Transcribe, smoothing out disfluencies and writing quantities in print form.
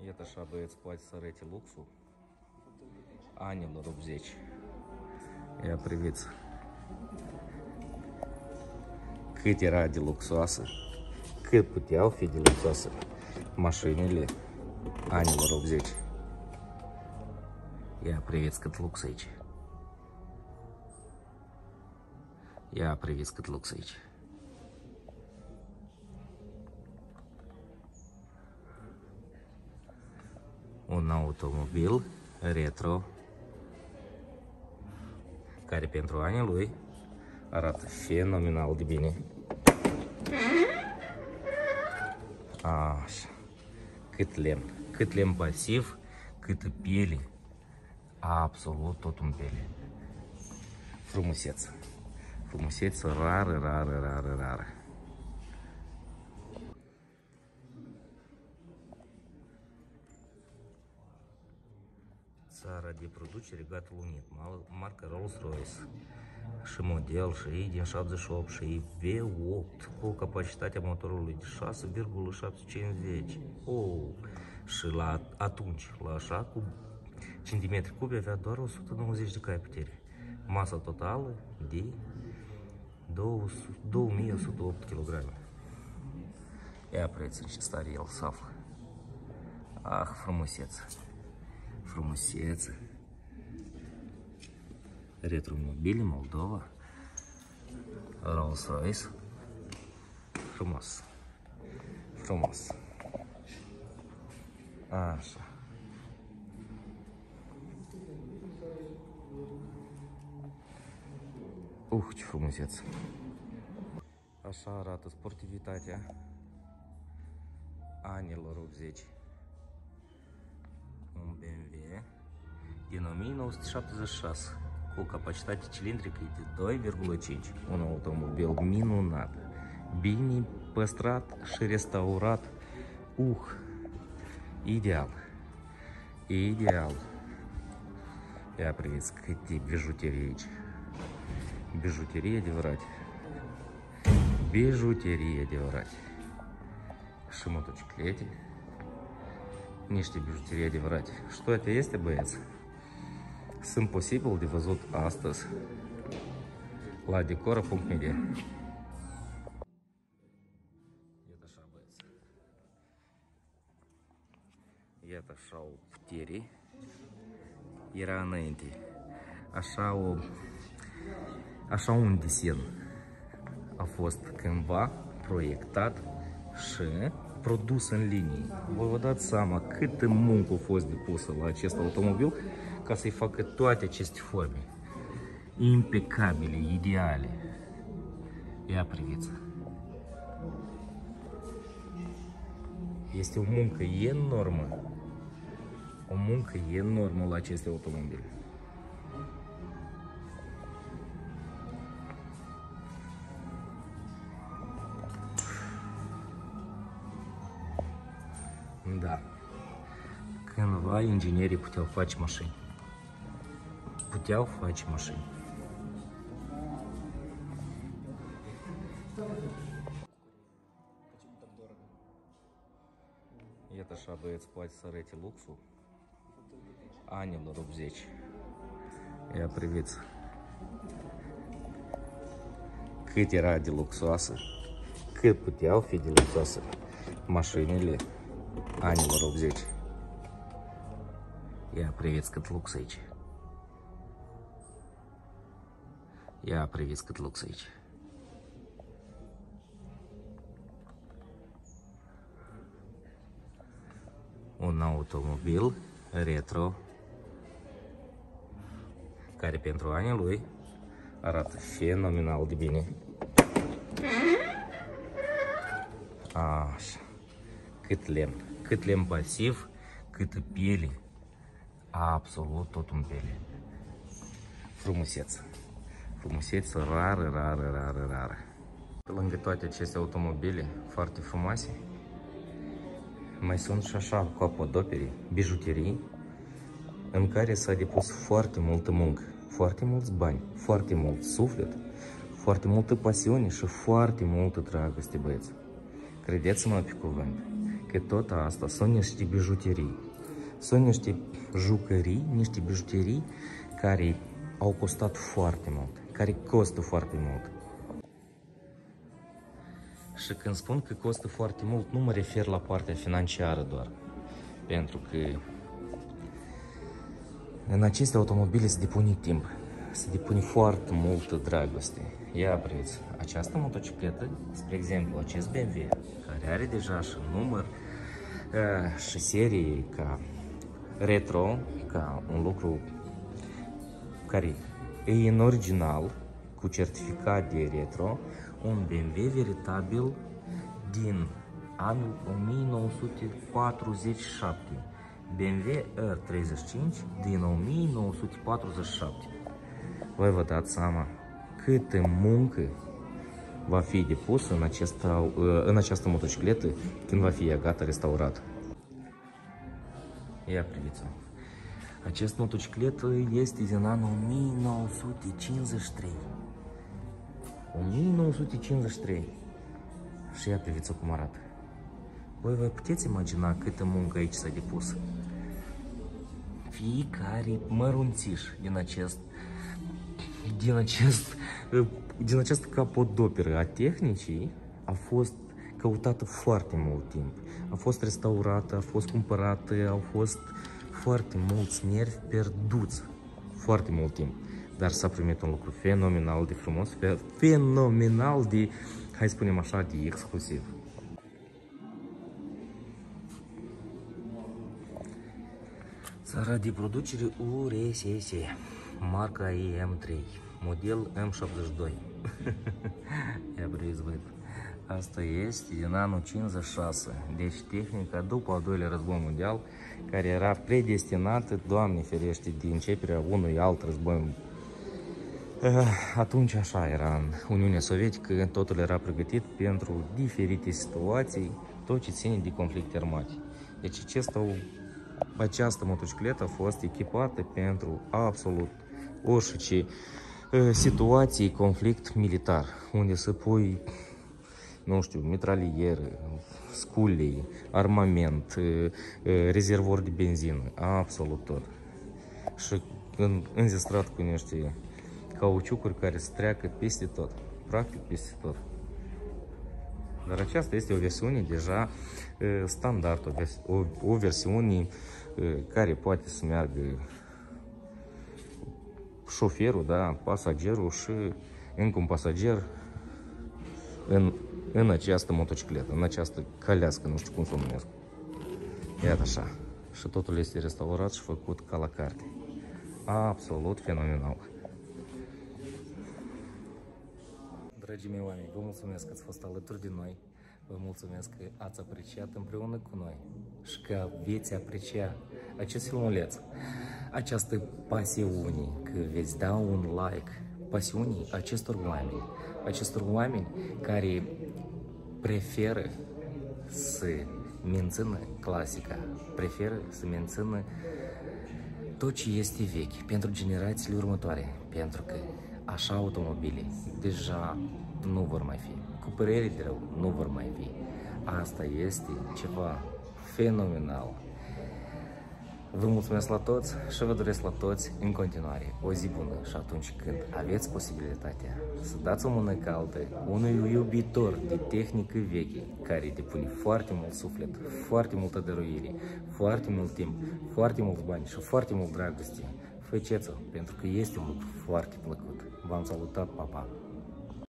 Iată așa, băieți, poate să arăte luxul anilor 80. Ia priviți cât era de luxoasă, cât puteau fi de luxoase mașinile anilor 80. Ia priviți cât lux aici. Ia priviți cât lux aici. Un automobil retro care pentru anii lui arată fenomenal de bine. Așa. Cât lemn pasiv, cât piele. Absolut tot în piele. Frumusețe. Frumusețe rară. Țara de producere Regatul Unit, marca Rolls-Royce. Și model, și ei din 78, și ei V8 cu capacitatea motorului de 6,750. Și atunci, la așa, cu centimetri cubi, avea doar 190 de cai putere. Masa totală de 2108 kg. Ia prețul ce stare el se află. Ah, frumusețe. Frumusețe. Retromobile Moldova. Rolls-Royce. Frumos. Frumos. Așa. Ce frumusețe. Așa arată sportivitatea anilor 80. Un BMW din 1976 cu o capacitate cilindrică de 2,5. Un automobil minunat, bine păstrat și restaurat. Ideal. Ideal. Ia priviți câte bijuterii aici. Bijuterie adevărate. Bijuterie adevărate. Și motociclete. Niște bijuterii adevărate. Și toate este, băieți, sunt posibil de văzut astăzi la decora.media. Iată așa, băieți. Iată așa o putere. Era înainte. Așa un desen a fost cândva proiectat și produs în linie. Vă dați seama câtă muncă a fost depusă la acest automobil ca să-i facă toate aceste forme impecabile, ideale. Ia priviți. Este o muncă enormă. O muncă enormă la aceste automobile. Da. Cândva inginerii puteau face mașini. Puteau face mașini. Iată așa, băieți, poate să arăte luxul anilor 80. Ia priviți cât era de luxoasă, cât puteau fi de luxoase mașinile anilor 80. Ia priviți cât lux aici. Ia priviți cât lux aici. Un automobil retro care pentru anii lui arată fenomenal de bine. Așa. Cât lemn pasiv, cât piele. Absolut tot în piele. Frumusețe. Frumusețe rară. Pe lângă toate aceste automobile foarte frumoase, mai sunt și așa capodopere, bijuterii, în care s-a depus foarte multă muncă, foarte mulți bani, foarte mult suflet, foarte multă pasiune și foarte multă dragoste, băieți. Credeți-mă pe cuvânt că tot asta sunt niște bijuterii. Sunt niște jucării, niște bijuterii care au costat foarte mult, care costă foarte mult. Și când spun că costă foarte mult, nu mă refer la partea financiară doar. Pentru că în aceste automobile se depune timp, se depune foarte multă dragoste. Ia preț, această motocicletă, spre exemplu, acest BMW, care are deja și număr și serie ca retro, ca un lucru care e în original, cu certificat de retro, un BMW veritabil din anul 1947. BMW R35 din 1947. Voi vă dați seama câtă muncă va fi depusă în această motocicletă când va fi ea gata restaurată. Ia priviți-o. Acest motocicletă este din anul 1953. 1953. Și ia priviți-o cum arată. Voi vă puteți imagina câtă muncă aici s-a depus. Fiecare mărunțiș din acest capodoperă a tehnicii a fost căutată foarte mult timp. A fost restaurată, a fost cumpărată, au fost foarte mulți nervi pierduți. Foarte mult timp. Dar s-a primit un lucru fenomenal de frumos, fenomenal de, hai să spunem așa, de exclusiv. Țara de producere URSS, marca EM3, model M72. Ia priviți, băi. Asta este din anul 56, deci tehnica după al doilea război mondial, care era predestinată, Doamne ferește, de începerea unui alt război. Atunci așa era în Uniunea Sovietică, totul era pregătit pentru diferite situații, tot ce ține de conflicte armate. Deci această motocicletă a fost echipată pentru absolut orice situații, conflict militar, unde să pui, nu știu, mitraliere, scule, armament, rezervor de benzină, absolut tot. Și înzestrat cu niște cauciucuri care se treacă peste tot, practic peste tot. Dar aceasta este o versiune deja standard, o versiune care poate să meargă șoferul, da, pasagerul și încă un pasager în această motocicletă, în această calească, nu știu cum să o numesc. Iată așa. Și totul este restaurat și făcut ca la carte. Absolut fenomenal. Dragii mei oameni, vă mulțumesc că ați fost alături de noi. Vă mulțumesc că ați apreciat împreună cu noi și că veți aprecia acest filmuleț, această pasiune, că veți da un like, pasiunii acestor oameni care preferă să mențină clasica, preferă să mențină tot ce este vechi pentru generațiile următoare, pentru că așa automobile deja nu vor mai fi, cu părere de rău nu vor mai fi. Asta este ceva fenomenal. Vă mulțumesc la toți și vă doresc la toți în continuare o zi bună și atunci când aveți posibilitatea să dați o mână caldă unui iubitor de tehnică veche care depune foarte mult suflet, foarte multă dăruire, foarte mult timp, foarte mulți bani și foarte mult dragoste, faceți-o pentru că este un lucru foarte plăcut. V-am salutat, pa, pa!